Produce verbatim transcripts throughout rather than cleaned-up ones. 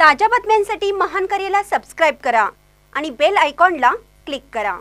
ताज्या बातम्यांसाठी महान करेला सबस्क्राइब करा आणि बेल आयकॉनला क्लिक करा।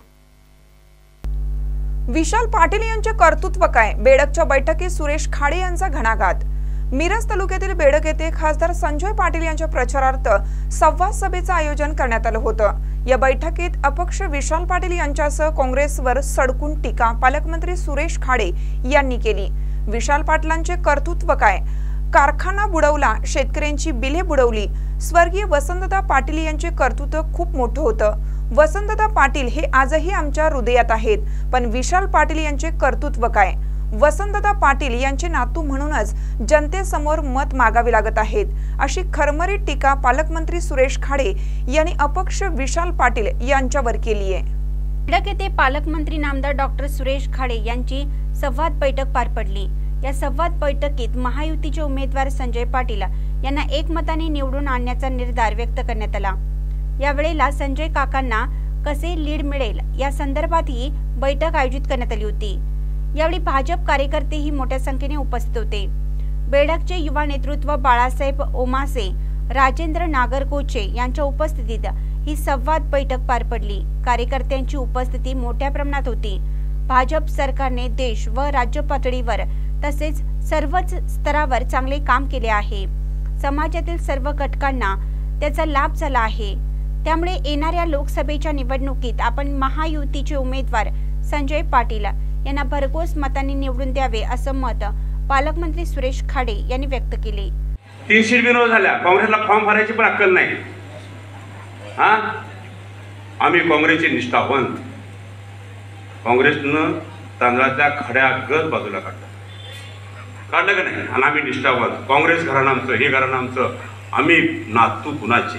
विशाल पाटील यांचे कर्तृत्व काय? बेडकच्या बैठकीत सुरेश खाडे यांचा घणाघात। मिरज तालुक्यातील बेडक येथे खासदार संजय पाटील यांच्या प्रचारार्थ संवाद सभेचे आयोजन करण्यात आले होते। या बैठकीत अपक्ष विशाल पाटील यांच्यासह काँग्रेसवर सडकून टीका पालकमंत्री सुरेश खाडे यांनी केली। विशाल पाटलांचे कर्तृत्व काय? कारखाना बुडवला, शेतकऱ्यांची बिले बुडवली। स्वर्गीय वसंतदा पाटील यांचे कर्तृत्व खूप मोठं होतं। वसंतदा पाटील हे आजही आमच्या हृदयात आहेत, पण विशाल पाटील यांचे कर्तृत्व काय? वसंतदा पाटील यांचे नातू म्हणूनच जनतेसमोर मत मागावे लागत आहेत, अशी खरमरी टीका पालकमंत्री सुरेश खाडे यांनी अपक्ष विशाल पाटील यांच्यावर केली आहे। बेडक येथे पालकमंत्री नामदार डॉक्टर सुरेश खाडे यांची संवाद बैठक पार पडली। या संवाद बैठकीत महायुतीचे उमेदवार संजय पाटील यांना एकमताने निवडून आणण्याचा निर्धार व्यक्त करण्यात आला। या वेळेला संजय काकांना कसे लीड मिळेल या संदर्भातही बैठक आयोजित करण्यात आली होती। यावेळी भाजप कार्यकर्तेही मोठ्या संख्येने उपस्थित होते। बेडकचे युवा नेतृत्व बाळासाहेब ओमासे, राजेंद्र नागरकोचे यांच्या उपस्थितीत ही संवाद बैठक पार पडली। कार्यकर्त्यांची उपस्थिती मोठ्या प्रमाणात होती। भाजप सरकारने देश व राज्य पातळीवर तसेच सर्वच स्तरावर चांगले काम केले आहे। समाजातील सर्व घटकांना त्याचा लाभ झाला आहे। त्यामुळे येणाऱ्या लोकसभेच्या निवडणुकीत आपण महायुतीचे उमेदवार संजय पाटील यांना भरघोस मतांनी निवडून द्यावे असं मत पालकमंत्री सुरेश खाडे यांनी व्यक्त केले। तीनशे विरोध झाल्या, काँग्रेसला फॉर्म भरायची पण अक्कल नाही। हा आम्ही काँग्रेसचे निष्ठावंत, काँग्रेसनं तांदळाच्या खड्या गज बाजूला काढलं काढलं का नाही? आणि आम्ही निष्ठावंत, काँग्रेस घराणं आमचं, हे घराणं आमचं, आम्ही नातू कुणाचे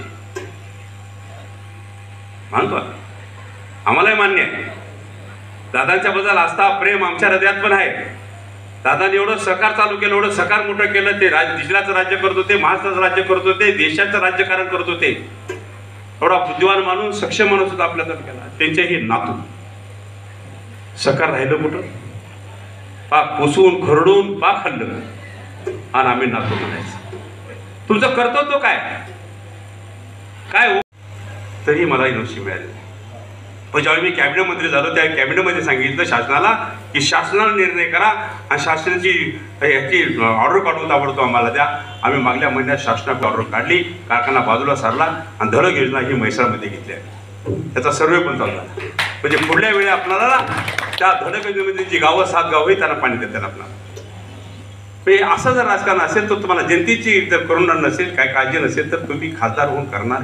मानतो, आम्हालाही मान्य आहे। दादांच्या बद्दल आस्था प्रेम आमच्या हृदयात पण आहे। दादांनी एवढं सरकार चालू केलं, एवढं सरकार मोठं केलं, ते राज जिल्ह्याचं राज्य करत होते, महाराष्ट्राचं राज्य करत होते, देशाचं राज्यकारण करत होते। एवढा बुद्धिवान माणून सक्षम माणूस होता आपल्या तालुक्याला, त्यांचेही नातू सरकार राहिलं कुठं? पाक पुसून खरडून पाक खाल्लं आणि आम्ही नातू म्हणायचं। तुमचं कर्तव्य काय काय हो? तरी मला नशीब मिळाली। पण ज्यावेळी मी कॅबिनेट मंत्री झालो त्या कॅबिनेटमध्ये सांगितलं शासनाला की शासनाला निर्णय करा आणि शासनाची याची ऑर्डर काढून ताबडतोब आम्हाला द्या। आम्ही मागल्या महिन्यात शासनाची ऑर्डर काढली, कारखाना बाजूला सारला आणि धडक योजना ही म्हैसाळमध्ये घेतली आहे। त्याचा सर्वे पण चालला, म्हणजे पुढल्या वेळी आपल्याला त्या धडक योजनेमध्ये जी गावं सात गाव आहे त्यांना पाणी देतात आपल्याला। असं जर राजकारण असेल तर तुम्हाला जनतेची जर करुणा नसेल, काय काळजी नसेल तर तुम्ही खासदार होऊन करणार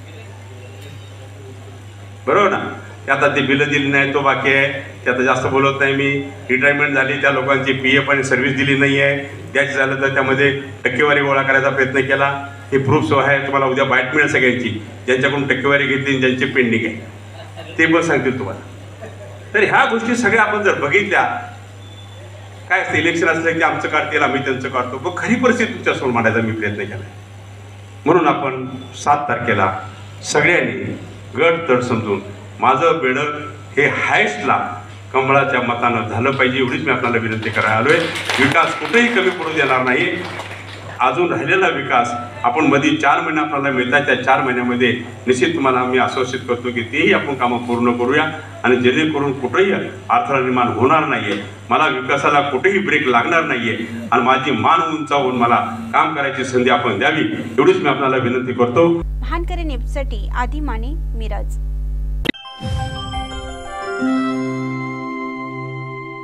बरोबर ना? आता ते बिलं दिली नाही तो बाकी आहे, ते आता जास्त बोलत नाही मी। रिटायरमेंट झाली त्या लोकांची पी एफ आणि सर्व्हिस दिली नाही आहे, द्यायची झालं तर त्यामध्ये टक्केवारी गोळा करायचा प्रयत्न केला। हे प्रूफ आहे, तुम्हाला उद्या बाईट मिळेल सगळ्यांची, ज्यांच्याकडून टक्केवारी घेतली ज्यांचे पेंडिंग आहे ते पण सांगतील तुम्हाला। तर ह्या गोष्टी सगळ्या आपण जर बघितल्या, काय असतं इलेक्शन असलं की आमचं काढतील आम्ही त्यांचं काढतो, पण खरी परिस्थिती तुमच्यासमोर मांडायचा मी प्रयत्न केला। म्हणून आपण सात तारखेला सगळ्यांनी गट तड समजून माझं बेडक हे हायस्टला कमळाच्या मतानं झालं पाहिजे एवढीच मी आपल्याला विनंती करायला आलोय। विकास कुठेही कमी पडू देणार नाही। अजून राहिलेला विकास आपण मध्ये चार महिने आपल्याला मिळतात, त्या चार महिन्यामध्ये निश्चित तुम्हाला आम्ही आश्वासित करतो की तेही आपण कामं पूर्ण करूया आणि जेणेकरून कुठेही अडथळा निर्माण होणार नाहीये, मला विकासाला कुठेही ब्रेक लागणार नाहीये आणि माझी मान उंचावून मला काम करायची संधी आपण द्यावी एवढीच मी आपल्याला विनंती करतो। महान करे न्यूजसाठी आदी माने, मिरज।